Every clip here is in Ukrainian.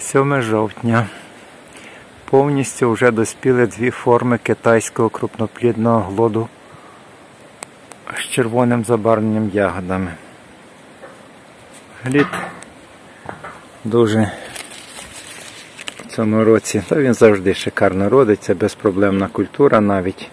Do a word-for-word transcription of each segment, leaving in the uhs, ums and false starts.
сьоме жовтня. Повністю вже доспіли дві форми китайського крупноплідного глоду з червоним забарвленням ягодами. Глід дуже в цьому році, та він завжди шикарно родиться, безпроблемна культура навіть.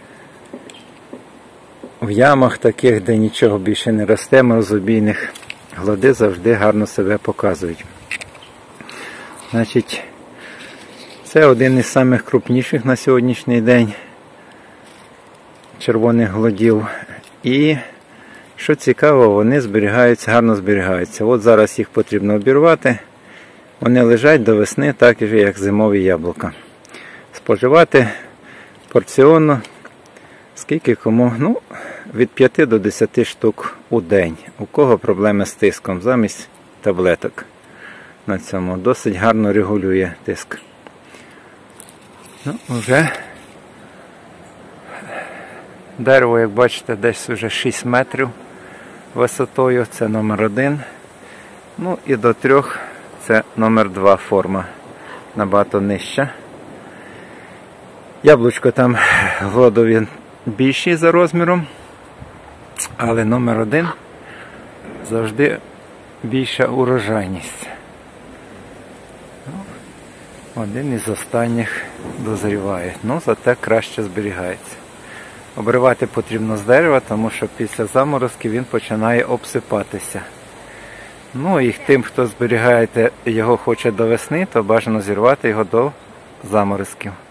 В ямах таких, де нічого більше не росте, морозобійних, глоди завжди гарно себе показують. Значить, це один із самих крупніших на сьогоднішній день червоних глодів. І, що цікаво, вони зберігаються, гарно зберігаються. От зараз їх потрібно обірвати. Вони лежать до весни, так же, як зимові яблука. Споживати порціонно, скільки кому, ну, від п'яти до десяти штук у день. У кого проблеми з тиском, замість таблеток. На цьому досить гарно регулює тиск. Ну, вже дерево, як бачите, десь вже шість метрів висотою, це номер один. Ну і до трьох це номер два форма, набагато нижча. Яблучко там глодові більші за розміром, але номер один завжди більша урожайність. Один із останніх дозріває, ну зате краще зберігається. Обривати потрібно з дерева, тому що після заморозків він починає обсипатися. Ну і тим, хто зберігає його хоче до весни, то бажано зірвати його до заморозків.